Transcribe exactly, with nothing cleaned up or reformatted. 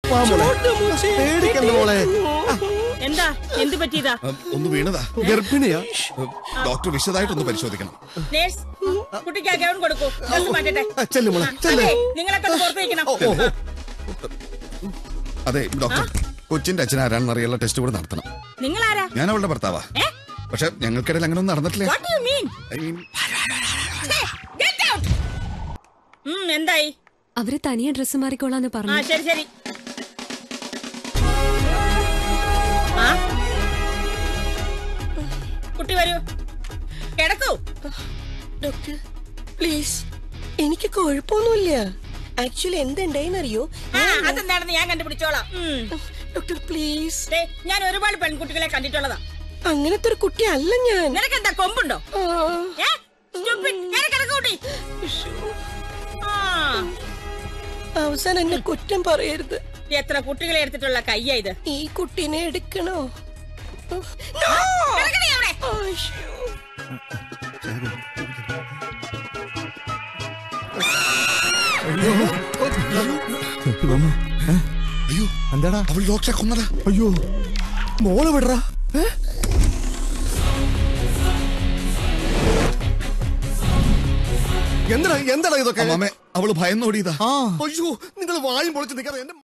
പേടിക്കണ്ട മോളെ. എന്താ എന്ത് പറ്റിയതാ? ഒന്ന് വീണതാ. ഗർഭിണിയാ? ഡോക്ടർ വിശദമായിട്ടൊന്ന് പരിശോധിക്കണം. നേഴ്സ്, കുട്ടിക്ക് ആ ഗൗൺ കൊടുക്കൂ. മാറ്റട്ടെ. നിങ്ങളൊക്കെ പുറത്ത് വയ്ക്കണം. അതെ ഡോക്ടർ, കൊച്ചിന്റെ അച്ഛൻ ആരാണെന്ന് അറിയാനുള്ള ടെസ്റ്റ് കൂടെ നടത്തണം. നിങ്ങളാരാ? ഞാൻ അവളുടെ ഭർത്താവാ. പക്ഷെ ഞങ്ങൾക്കിടയിൽ അങ്ങനെ ഒന്നും നടന്നിട്ടില്ല. എന്തായി? അവര് തനിയെ ഡ്രസ് മാറിക്കോളാന്ന് പറഞ്ഞു. ശരി ശരി. കുട്ടി വരൂ, കിടക്കൂ. ഡോക്ടർ പ്ലീസ്, എനിക്ക് കുഴപ്പമൊന്നുമില്ല. ആക്ച്വലി എന്തുണ്ടായിന്നറിയോ? അതെന്താണെന്ന് ഞാൻ കണ്ടുപിടിച്ചോളാം. Doctor please. ഞാൻ ഒരുപാട് പെൺകുട്ടികളെ കണ്ടിട്ടുള്ളതാ. അങ്ങനത്തെ ഒരു കുട്ടി അല്ല ഞാൻ. നിനക്ക് എന്താ കൊമ്പുണ്ടോ? അവസാനം എന്നെ കുറ്റം പറയരുത്. എത്ര കുട്ടികളെ എടുത്തിട്ടുള്ള കയ്യാ ഇത്? ഈ കുട്ടീനെ എടുക്കണോ? അയ്യോ എന്താടാ, അവൾ ഡോക്ടറെ കൊന്നടാ. അയ്യോ മോള് വിടറാ. എന്താ എന്താടാ ഇതൊക്കെ? അവള് ഭയന്നോടിയതാ. അയ്യോ നിങ്ങൾ വായും പൊളിച്ച് നിൽക്കാതെ.